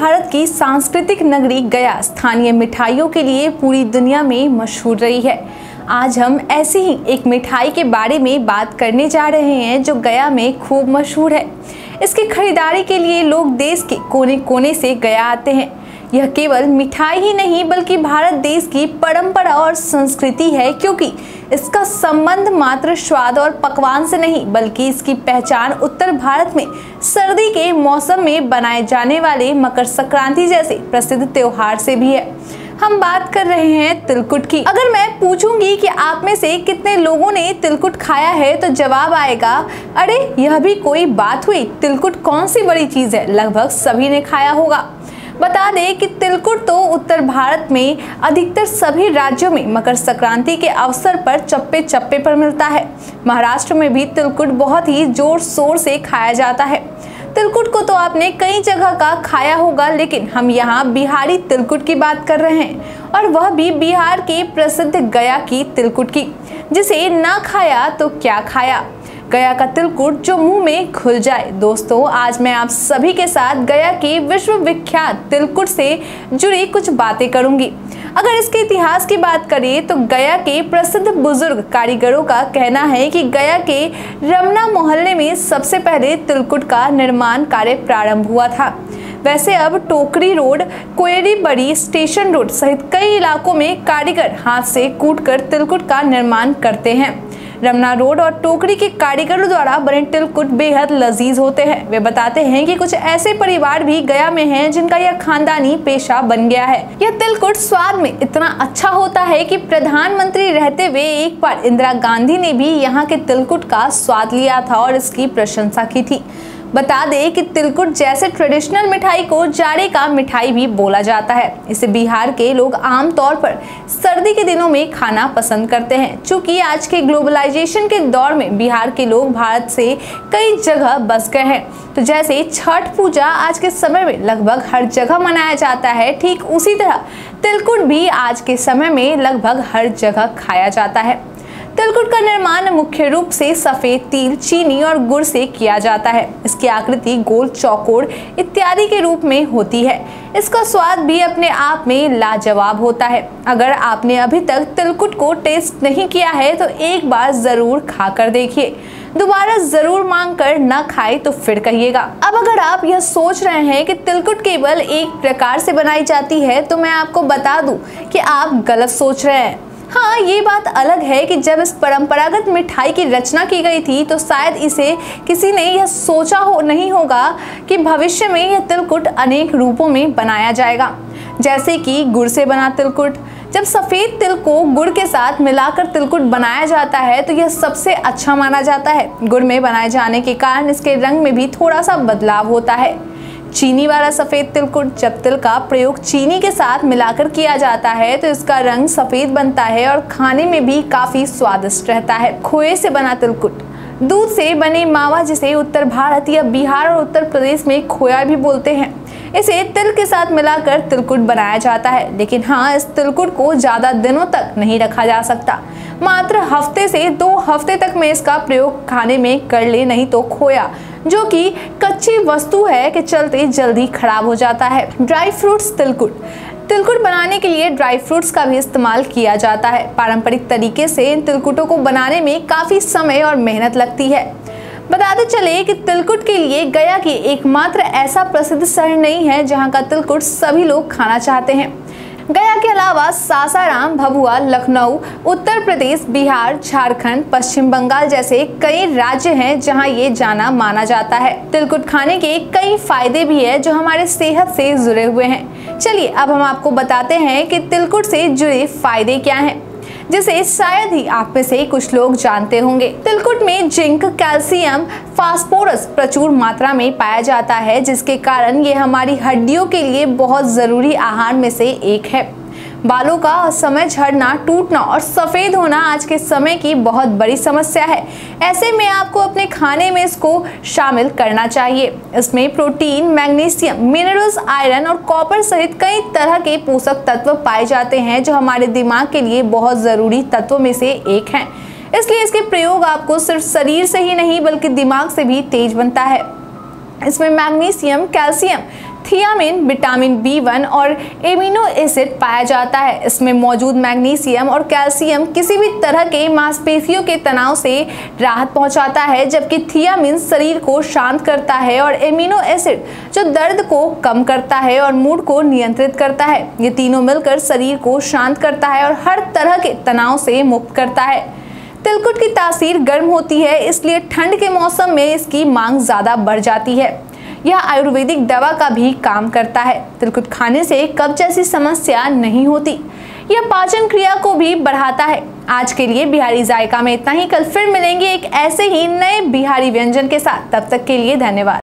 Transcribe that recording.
भारत की सांस्कृतिक नगरी गया स्थानीय मिठाइयों के लिए पूरी दुनिया में मशहूर रही है। आज हम ऐसी ही एक मिठाई के बारे में बात करने जा रहे हैं जो गया में खूब मशहूर है। इसकी खरीदारी के लिए लोग देश के कोने कोने से गया आते हैं। यह केवल मिठाई ही नहीं बल्कि भारत देश की परंपरा और संस्कृति है, क्योंकि इसका संबंध मात्र स्वाद और पकवान से नहीं बल्कि इसकी पहचान उत्तर भारत में सर्दी के मौसम में बनाए जाने वाले मकर संक्रांति जैसे प्रसिद्ध त्योहार से भी है। हम बात कर रहे हैं तिलकुट की। अगर मैं पूछूंगी कि आप में से कितने लोगों ने तिलकुट खाया है तो जवाब आएगा, अरे यह भी कोई बात हुई, तिलकुट कौन सी बड़ी चीज है। लगभग सभी ने खाया होगा। बता दें कि तिलकुट तो उत्तर भारत में अधिकतर सभी राज्यों में मकर संक्रांति के अवसर पर चप्पे चप्पे पर मिलता है। महाराष्ट्र में भी तिलकुट बहुत ही जोर शोर से खाया जाता है। तिलकुट को तो आपने कई जगह का खाया होगा, लेकिन हम यहाँ बिहारी तिलकुट की बात कर रहे हैं, और वह भी बिहार के प्रसिद्ध गया की तिलकुट की, जिसे ना खाया तो क्या खाया। गया का तिलकुट जो मुंह में घुल जाए। दोस्तों, आज मैं आप सभी के साथ गया के विश्वविख्यात तिलकुट से जुड़ी कुछ बातें करूंगी। अगर इसके इतिहास की बात करें तो गया के प्रसिद्ध बुजुर्ग कारीगरों का कहना है कि गया के रमना मोहल्ले में सबसे पहले तिलकुट का निर्माण कार्य प्रारंभ हुआ था। वैसे अब टोकरी रोड, कोयरी बड़ी, स्टेशन रोड सहित कई इलाकों में कारीगर हाथ से कूटकर तिलकुट का निर्माण करते हैं। रमना रोड और टोकरी के कारीगरों द्वारा बने तिलकुट बेहद लजीज होते हैं। वे बताते हैं कि कुछ ऐसे परिवार भी गया में हैं जिनका यह खानदानी पेशा बन गया है। यह तिलकुट स्वाद में इतना अच्छा होता है कि प्रधानमंत्री रहते हुए एक बार इंदिरा गांधी ने भी यहाँ के तिलकुट का स्वाद लिया था और इसकी प्रशंसा की थी। बता दें कि तिलकुट जैसे ट्रेडिशनल मिठाई को जाड़े का मिठाई भी बोला जाता है। इसे बिहार के लोग आमतौर पर सर्दी के दिनों में खाना पसंद करते हैं। चूंकि आज के ग्लोबलाइजेशन के दौर में बिहार के लोग भारत से कई जगह बस गए हैं, तो जैसे छठ पूजा आज के समय में लगभग हर जगह मनाया जाता है, ठीक उसी तरह तिलकुट भी आज के समय में लगभग हर जगह खाया जाता है। तिलकुट का निर्माण मुख्य रूप से सफेद तिल, चीनी और गुड़ से किया जाता है। इसकी आकृति गोल, चौकोर इत्यादि के रूप में होती है। इसका स्वाद भी अपने आप में लाजवाब होता है। अगर आपने अभी तक तिलकुट को टेस्ट नहीं किया है तो एक बार जरूर खाकर देखिए। दोबारा जरूर मांग कर ना खाए तो फिर कहिएगा। अब अगर आप यह सोच रहे हैं कि तिलकुट केवल एक प्रकार से बनाई जाती है, तो मैं आपको बता दूं कि आप गलत सोच रहे हैं। हाँ, ये बात अलग है कि जब इस परंपरागत मिठाई की रचना की गई थी तो शायद इसे किसी ने यह सोचा नहीं होगा कि भविष्य में यह तिलकुट अनेक रूपों में बनाया जाएगा। जैसे कि गुड़ से बना तिलकुट। जब सफेद तिल को गुड़ के साथ मिलाकर तिलकुट बनाया जाता है तो यह सबसे अच्छा माना जाता है। गुड़ में बनाए जाने के कारण इसके रंग में भी थोड़ा सा बदलाव होता है। चीनी वाला सफेद तिलकुट। जब तिल का प्रयोग चीनी के साथ मिलाकर किया जाता है तो इसका रंग सफेद बनता है और खाने में भी काफी स्वादिष्ट रहता है। खोए से बना तिलकुट। दूध से बने मावा, जिसे उत्तर भारत या बिहार और उत्तर प्रदेश में खोया भी बोलते हैं, इसे तिल के साथ मिलाकर तिलकुट बनाया जाता है। लेकिन हाँ, इस तिलकुट को ज्यादा दिनों तक नहीं रखा जा सकता। मात्र हफ्ते से 2 हफ्ते तक में इसका प्रयोग खाने में कर ले, नहीं तो खोया जो कि कच्ची वस्तु है के चलते जल्दी खराब हो जाता है। ड्राई फ्रूट्स तिलकुट। तिलकुट बनाने के लिए ड्राई फ्रूट्स का भी इस्तेमाल किया जाता है। पारंपरिक तरीके से इन तिलकुटों को बनाने में काफी समय और मेहनत लगती है। बताते चले कि तिलकुट के लिए गया की एकमात्र ऐसा प्रसिद्ध शहर नहीं है जहां का तिलकुट सभी लोग खाना चाहते हैं। गया के अलावा सासाराम, भभुआ, लखनऊ, उत्तर प्रदेश, बिहार, झारखंड, पश्चिम बंगाल जैसे कई राज्य हैं जहां ये जाना माना जाता है। तिलकुट खाने के कई फायदे भी है जो हमारे सेहत से जुड़े हुए हैं। चलिए अब हम आपको बताते हैं कि तिलकुट से जुड़े फायदे क्या हैं, जिसे शायद ही आप में से कुछ लोग जानते होंगे। तिलकुट में जिंक, कैल्शियम, फास्फोरस प्रचुर मात्रा में पाया जाता है, जिसके कारण ये हमारी हड्डियों के लिए बहुत जरूरी आहार में से एक है। बालों का असमय झड़ना, टूटना और सफेद होना आज के समय की बहुत बड़ी समस्या है। ऐसे में आपको अपने खाने में इसको शामिल करना चाहिए। इसमें प्रोटीन, मैग्नीशियम, मिनरल्स, आयरन और कॉपर सहित कई तरह के पोषक तत्व पाए जाते हैं जो हमारे दिमाग के लिए बहुत जरूरी तत्वों में से एक हैं। इसलिए इसके प्रयोग आपको सिर्फ शरीर से ही नहीं बल्कि दिमाग से भी तेज बनता है। इसमें magnesium, calcium thiamine vitamin B1 और एमिनो एसिड पाया जाता है। इसमें मौजूद मैग्नीशियम और कैल्शियम किसी भी तरह के मांसपेशियों के तनाव से राहत पहुंचाता है, जबकि थियामिन शरीर को शांत करता है और एमिनो एसिड जो दर्द को कम करता है और मूड को नियंत्रित करता है। ये तीनों मिलकर शरीर को शांत करता है और हर तरह के तनाव से मुक्त करता है। तिलकुट की तासीर गर्म होती है, इसलिए ठंड के मौसम में इसकी मांग ज्यादा बढ़ जाती है। यह आयुर्वेदिक दवा का भी काम करता है। तिलकुट खाने से कब्ज जैसी समस्या नहीं होती। यह पाचन क्रिया को भी बढ़ाता है। आज के लिए बिहारी जायका में इतना ही। कल फिर मिलेंगे एक ऐसे ही नए बिहारी व्यंजन के साथ। तब तक के लिए धन्यवाद।